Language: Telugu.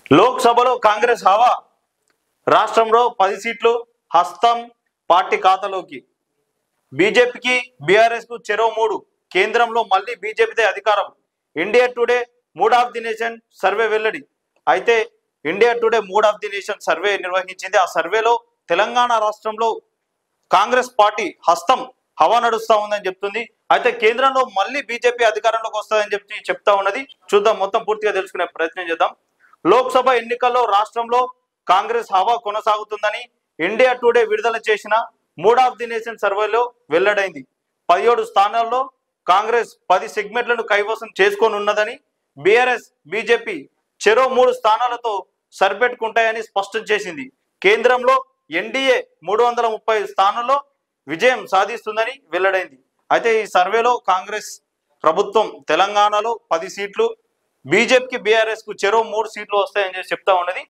లోక్సభలో కాంగ్రెస్ హవా రాష్ట్రంలో 10 సీట్లు హస్తం పార్టీ ఖాతాలోకి బీజేపీకి బీఆర్ఎస్ కు చెరో 3 కేంద్రంలో మళ్ళీ బీజేపీదే అధికారం India today mood of the nation survey వెల్లడి అయితే India today mood of the nation survey నిర్వహించింది ఆ సర్వేలో తెలంగాణ రాష్ట్రంలో కాంగ్రెస్ పార్టీ హస్తం హవా నడుస్తా ఉందని చెప్తుంది అయితే కేంద్రంలో మళ్ళీ బీజేపీ అధికారంలోకి వస్తుందని చెప్తా ఉన్నది చూద్దాం మొత్తం పూర్తిగా తెలుసుకునే ప్రయత్నం చేద్దాం లోక్సభ ఎన్నికల్లో రాష్ట్రంలో కాంగ్రెస్ హవా కొనసాగుతుందని ఇండియా టుడే విడుదల చేసిన మూడ్ ఆఫ్ ది నేషన్ సర్వేలో వెల్లడైంది 17 స్థానాల్లో కాంగ్రెస్ 10 సెగ్మెంట్లను కైవసం చేసుకొని ఉన్నదని బీఆర్ఎస్ బీజేపీ చెరో 3 స్థానాలతో సరిపెట్టుకుంటాయని స్పష్టం చేసింది కేంద్రంలో ఎన్డీఏ 330 స్థానాల్లో విజయం సాధిస్తుందని వెల్లడైంది అయితే ఈ సర్వేలో కాంగ్రెస్ ప్రభుత్వం తెలంగాణలో 10 సీట్లు బీజేపీకి బీఆర్ఎస్ కు చెరో 3 సీట్లు వస్తాయని చెప్తా ఉన్నది